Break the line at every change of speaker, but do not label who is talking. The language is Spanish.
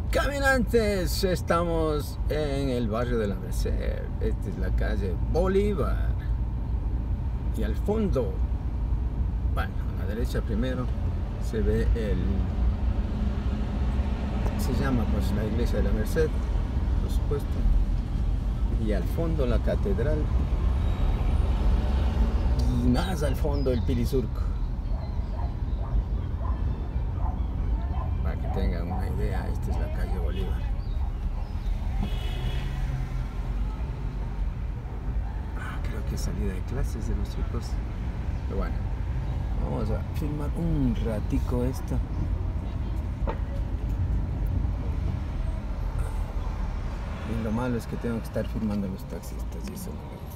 Caminantes, estamos en el barrio de la Merced. Esta es la calle Bolívar. Y al fondo, bueno, a la derecha primero, se ve se llama pues la iglesia de la Merced, por supuesto. Y al fondo la catedral. Y más al fondo el Pilisurco. Para que tengan una idea, esta es la calle Bolívar. Creo que es salida de clases de los chicos. Pero bueno, vamos a filmar un ratico esto. Y lo malo es que tengo que estar filmando a los taxistas y eso no me gusta.